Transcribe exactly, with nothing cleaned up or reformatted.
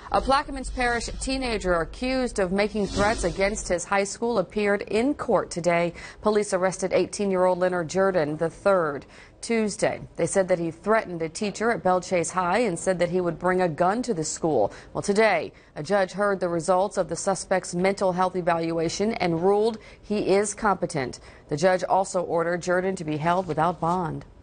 A Plaquemines Parish teenager accused of making threats against his high school appeared in court today. Police arrested eighteen-year-old Leonard Jordan the third Tuesday. They said that he threatened a teacher at Belle Chasse High and said that he would bring a gun to the school. Well, today, a judge heard the results of the suspect's mental health evaluation and ruled he is competent. The judge also ordered Jordan to be held without bond.